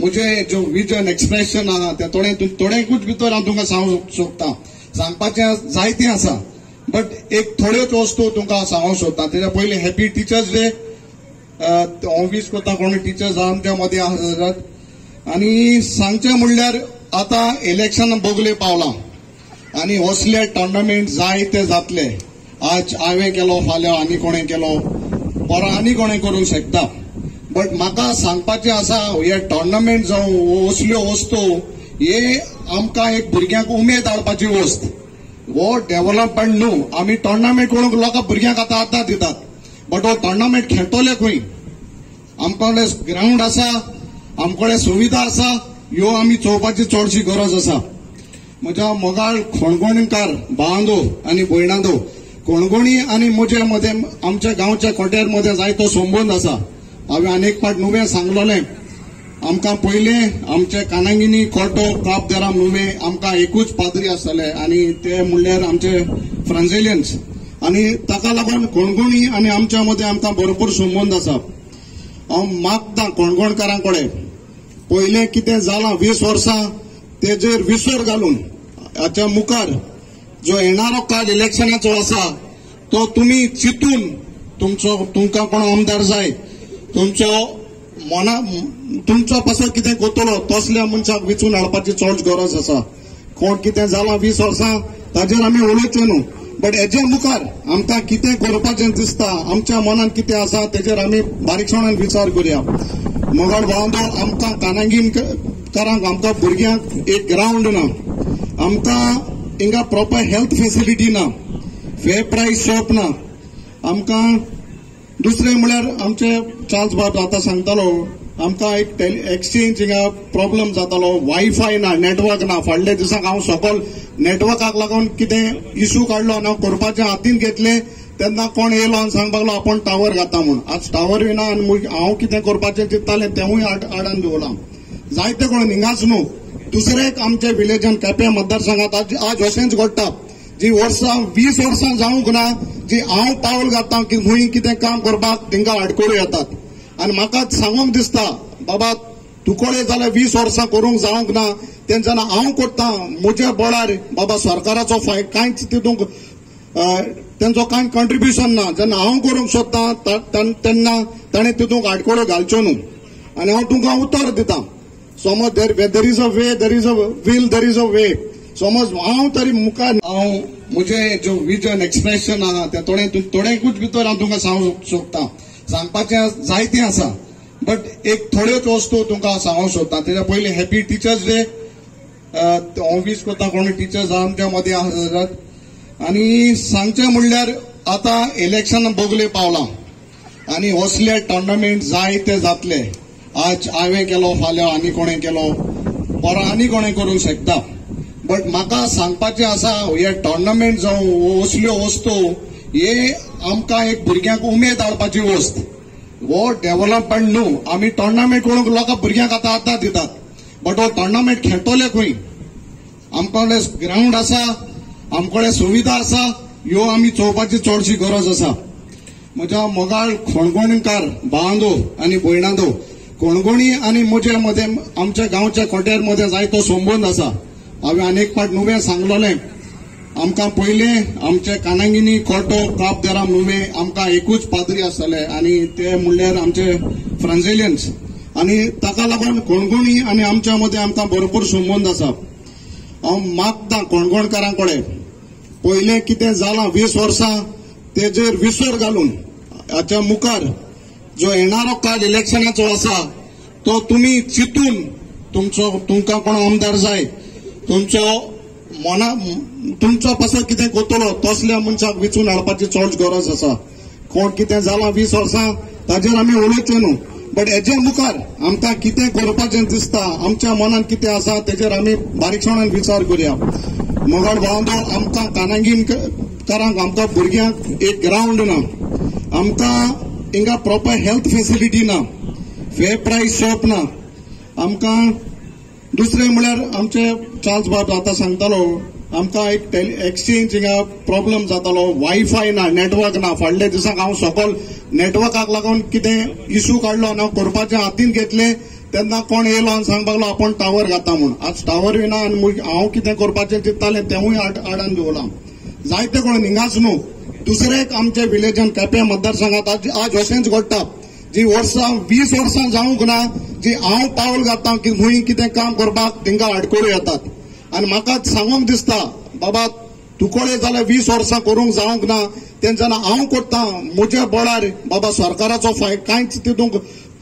मुझे जो vision expression आहा ते थोडेकूच भितर हांव तुमकां सांगूंक सोदतां. सांगपाचें जायतें आसा, बट एक थोड्योच वस्तू तुमकां सांगूंक सोदतां. तेच्या पयलीं हॅपी टिचर्स डे. हांव विश करता कोणी टिचर्स आमच्या मदीं आसात. आनी सांगचें म्हणल्यार आतां इलेक्शन बोगले पावलां आनी असले टोर्नामेंट जायते जातले. आज हांवें केलो, फाल्यां आनी कोणें केलो, परवां आनी कोणें करूंक शकता. बट म्हाका सांगपाचें आसा, हे टोर्नामेंट जावं असल्यो वस्तू हे आमकां एक भुरग्यांक उमेद हाडपाची वस्त. हो डेव्हलपमेंट न्हू. आमी टोर्नामेंट करूंक लोकां भुरग्यांक आतां दितात, बट हो टोर्नामेंट खेळटले खंय? आमचे ग्राउंड आसा, आमकडे सुविधा आसा, ह्यो आमी चोवपाची चडशी गरज आसा. म्हज्या मोगाळ खोणगोणकार भावांदो आनी भयणांदो, कोणगोणी आनी म्हजे मदें आमच्या गांवच्या कोट्यार मदें जायतो संबंद आसा. हांवें अनेक फावट नुवें सांगलोलें. आमकां पयलें आमचे कानांगिनी कोटो काब देराम नुवें आमकां एकूच पाद्री आसताले आनी ते म्हणल्यार आमचे फ्रांझेलियन्स. आनी ताका लागून कोणगोणी आनी आमच्या मदें आमकां भरपूर संबंद आसा. हांव मागतां कोणगोणकारां कडेन, पयलें कितें जालां 20 वर्सां तेजेर विसर घालून हाच्या मुखार जो येणारो काळ इलेक्शनाचो आसा तो तुमी चिंतून तुमकां कोण आमदार जाय, तुमचो पासो कितें कोतलो तसल्या मनशाक वेचून हाडपाची चड गरज आसा. कोण कितें जालां 20 वर्सां ताजेर आमी उलोवचें न्हू, बट हेजे मुखार आमकां कितें करपाचें दिसता, आमच्या मनान कितें आसा तेजेर आमी बारीकसाणेन विचार करुया. मोगाळ भावांदो, आमकां कानांगीनकारांक आमकां भुरग्यांक एक ग्राउंड ना, आमकां हिंगा प्रॉपर हेल्थ फेसिलिटी ना, फेर प्राइस शॉप ना. आमकां दुसरें म्हळ्यार आमचे चार्ल्स बाब आतां सांगतालो, आमकां एक एक्सचेंज हिंगा प्रॉब्लेम जातालो, वायफाय ना, नेटवर्क ना. फाडल्या दिसाक हांव सकयल नेटवर्काक लागून कितें इश्यू काडलो आनी हांव करपाचें हातीन घेतलें तेन्ना कोण येयलो आनी सांगपाक लागलो आपूण टावर घाता म्हूण. आज टावरूय ना आनी हांव कितें करपाचें चिंत्तालें तेवूय आडान दवरलां. जायते कोण हिंगाच न्हू, दुसरे आमच्या विलेजान केपें मतदारसंघात आज अशेंच घडटा. जी वर्सां 20 वर्सां जावंक ना, जी हांव पावल घालतां की खंय कितें काम करपाक तिंका आडकोळ्यो येतात. आनी म्हाका सांगूंक दिसता, बाबा तुकोळे जाल्यार 20 वर्सां करूंक जावंक ना, तेन्ना हांव करतां म्हज्या बळार. बाबा सरकाराचो कांयच तितूंक तेंचो कांय कंट्रिब्युशन ना. जेन्ना हांव करूंक सोदतां तेन्ना ताणें तितूंक आडकोळ्यो घालच्यो न्हू. आनी हांव तुमकां उतर दितां. समज there is a way, there is a will, there is a way. समज हांव तरी मुखार म्हजे जो विजन एक्सप्रेशन आहा ते थोडेकूच भितर हांव तुमकां सांगूंक सोदतां. सांगपाचें जायतें आसा, बट एक थोड्योच वस्तू तुमकां सांगूंक सोदतां. तेच्या पयलीं हॅपी टिचर्स डे. हांव विश करता कोणी टिचर्स आमच्या मदीं आसात. आनी सांगचें म्हणल्यार आतां इलेक्शन बोगले पावलां आनी असले टोर्नामेंट जायते जातले. आज हांवें केलो, फाल्यां आनी कोणें केलो, परवां आनी कोणें करूंक शकता. बट म्हाका सांगपाचें आसा, हे टोर्नामेंट जावं असल्यो वस्तू हे आमकां एक भुरग्यांक उमेद हाडपाची वस्त. हो डेव्हलपमेंट न्हू. आमी टोर्नामेंट करूंक लोकां भुरग्यांक आतां दितात, बट हो टोर्नामेंट खेळटले खंय? आमकडे ग्राउंड आसा, आमकडे सुविधा आसा, ह्यो आमी चोवपाची चडशी गरज आसा. म्हज्या मोगाळ खोणगोणकार भावांदो आनी भयणांदो, कोणगोणी आनी म्हजे मदें आमच्या गांवच्या कोट्यार मदें जायतो संबंद आसा. हांवें अनेक फावट नुवें सांगलोलें. आमकां पयलें आमचे कानांगिनी कोटो काब देराम नुवें आमकां एकूच पाद्री आसताले आनी ते म्हणल्यार आमचे फ्रांझेलियन्स. आनी ताका लागून कोणगोणी आनी आमच्या मदें आमकां भरपूर संबंद आसा. हांव मागतां कोणगोणकारां कडेन, पयलें कितें जालां 20 वर्सां तेजेर विसर घालून हाच्या मुखार जो येणारो काळ इलेक्शनाचो आसा तो तुमी चिंतून तुमकां कोण आमदार जाय, तुमचो पासो कितें कोतलो तसल्या मनशाक वेचून हाडपाची चड गरज आसा. कोण कितें जालां 20 वर्सां ताजेर आमी उलोवचें न्हू, बट हेजे मुखार आमकां कितें करपाचें दिसता, आमच्या मनान कितें आसा तेजेर आमी बारीकसाणेन विचार करुया. मोगाळ भावांदो, आमकां कानांगीनकारांक आमकां भुरग्यांक एक ग्राउंड ना, आमकां हिंगा प्रॉपर हेल्थ फेसिलिटी ना, फेर प्राइस शॉप ना. आमकां दुसरें म्हळ्यार आमचे चार्ल्स बाब आतां सांगतालो, आमकां एक एक्सचेंज हिंगा प्रॉब्लेम जातालो, वायफाय ना, नेटवर्क ना. फाडल्या दिसाक हांव सकयल नेटवर्काक लागून कितें इश्यू काडलो आनी हांव करपाचें हातीन घेतलें तेन्ना कोण येयलो आनी सांगपाक लागलो आपण टावर घाता म्हूण. आज टावर विना आनी हांव कितें करपाचें चिंत्तालें तेवूय आडान दवरलां. जायते कोण हिंगाच न्हू दुसरे आमच्या विलेजान केपें मतदारसंघात आज अशेंच घडटा. जी वर्सां 20 वर्सां जावंक ना जी हांव पावल घातां की खंय कितें काम करपाक तांकां आडकोळ्यो येतात. आनी म्हाका सांगूंक दिसता बाबा तुकोळे जाल्यार 20 वर्सां करूंक जावंक ना तेन्ना हांव करतां म्हज्या बळार बाबा सरकाराचो कांयच तितूंक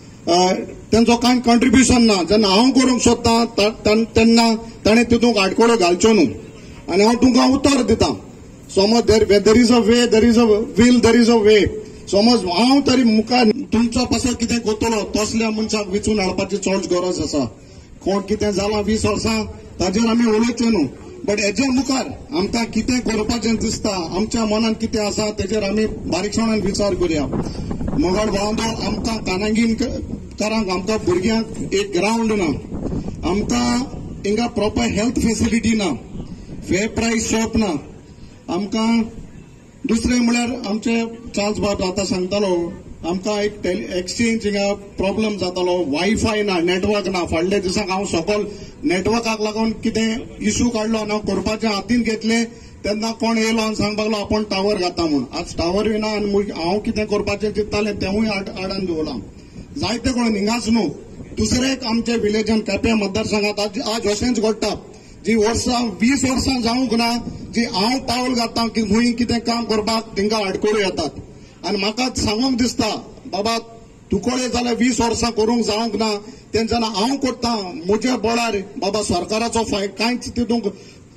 तेंचो कांय कंट्रिब्युशन ना. जेन्ना हांव करूंक सोदतां तेन्ना ताणें तितूंक आडकोळ्यो घालच्यो न्हू. आनी हांव तुमकां उतर दितां. समज there is a way, there is a will, there is a way. समज हांव तरी मुखार तुमचो पासो कितें करतलो तसल्या मनशाक वेचून हाडपाची चड गरज आसा. कोण कितें जालां 20 वर्सां ताजेर आमी उलयचें न्हू. बट हेजे मुखार आमकां कितें करपाचें दिसता आमच्या मनान कितें आसा तेजेर आमी बारीकसाणेन विचार करुया. मोगाळ भावंडो आमकां कानांगीनकारांक आमकां भुरग्यांक एक ग्राउंड ना. आमकां हिंगा प्रॉपर हेल्थ फेसिलिटी ना. फेर प्रायस शॉप ना. आमकां दुसरें म्हळ्यार आमचे चार्ल्स बाब आतां सांगतालो आमकां एक एक्सचेंज हिंगा प्रॉब्लम जातालो. वायफाय ना, नेटवर्क ना. फाडल्या दिसाक हांव सकयल नेटवर्काक लागून कितें इश्यू काडलो आनी हांव करपाचें हातीन घेतलें तेन्ना कोण येयलो आनी सांगपाक लागलो आपण टावर घाता म्हूण. आज टावर विना आनी हांव कितें करपाचें चिंत्तालें तेवूय आडान दवरलां. जायते कोण हिंगाच न्हू दुसरे आमच्या विलेजान केपें मतदारसंघात आज अशेंच घडटा. जी वर्सां 20 वर्सां जावंक ना जी हांव पावल घातां की खंय कितें काम करपाक तांकां आडकोळ्यो येतात. आनी म्हाका सांगूंक दिसता बाबा तुकोळे जाल्यार 20 वर्सां करूंक जावंक ना तेन्ना हांव करतां म्हज्या बळार बाबा सरकाराचो कांयच तितूंक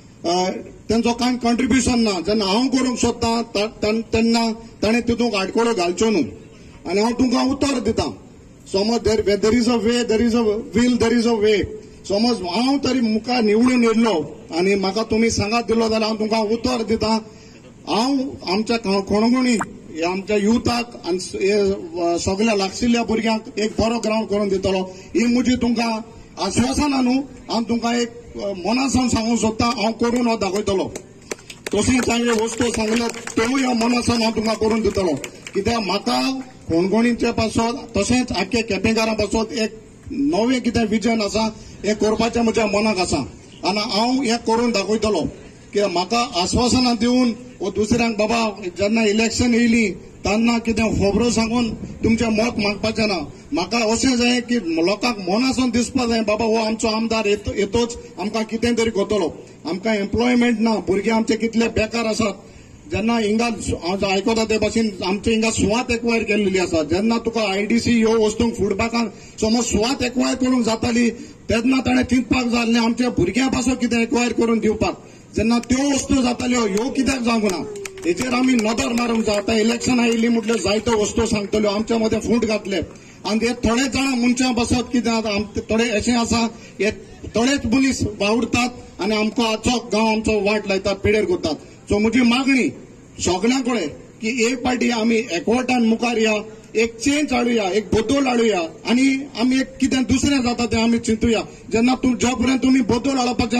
तेंचो कांय कंट्रिब्युशन ना. जेन्ना हांव करूंक सोदतां तेन्ना ताणें तितूंक आडकोळ्यो घालच्यो न्हू. आनी हांव तुमकां उतर दितां. समज there is a way, there is a will, there is a way. समज हांव तरी मुखार निवडून येयल्लो आनी म्हाका तुमी सांगात दिलो जाल्यार हांव तुमकां उतर दितां. हांव आमच्या कोणगुणी आमच्या युथाक आनी सगळ्या लागशिल्ल्या भुरग्यांक एक बरो ग्राउंड करून दितलो. ही म्हजी तुमकां आश्वासना न्हू. हांव तुमकां एक मनासान सांगूंक सोदतां हांव करून हो दाखयतलो. तशेंच हांवें वस्तू सांगल्यो त्योय ह्या मनासान हांव तुमकां करून दितलो. कित्याक म्हाका कोणगुणीचे पासत तशेंच आख्खे केपेंकारां पासत एक नवें कितें विजन आसा हें करपाचें म्हज्या मनाक आसा आनी हांव हें करून दाखयतलो. कित्याक म्हाका आश्वासनां दिवन वो दुसऱ्यांक बाबा जेन्ना इलेक्शन येयली तेन्ना कितें खबरो सांगून तुमचें मत मागपाचें ना. म्हाका अशें जाय की लोकांक मनासून दिसपा जाय बाबा हो आमचो आमदार येतोच आमकां कितें तरी करतलो. आमकां एम्प्लॉयमेंट ना. भुरगे आमचे कितले बेकार आसात. जेन्ना हिंगा हांव आयकता ते भाशेन आमचे हिंगा सुवात एक्वायर केल्ली आसा. जेन्ना तुका आयडीसी ह्यो वस्तूंक फुडबॅकान समज सुवात एक्वायर करूंक जाताली तेन्ना ताणें चिंतपाक जाय आसलें आमच्या भुरग्यां पासून कितें एक्वायर करून दिवपाक. जेन्ना त्यो वस्तू जाताल्यो ह्यो कित्याक जावंक ना हेचेर आमी नदर मारूंक जाय. आतां इलेक्शनां येयली म्हटल्यार जायत्यो वस्तू सांगतल्यो आमच्या मदें फूट घातले आनी हे थोडे जाणां मनशां बसत कितें जाता थोडे अशें आसा हे थोडेच मनीस वावुरतात आनी आमचो आजचो गांव आमचो वाट लायतात पिडेर करतात. सो म्हजी मागणी सगळ्यां कडेन की एक पाटी आमी एकवटान मुखार या. एक चेंज हाडुया. एक बदल हाडुया आनी आमी एक कितें दुसरें जाता तें आमी चिंतुया. जेन्ना जो पर्यंत तुमी बदल हाडपाचें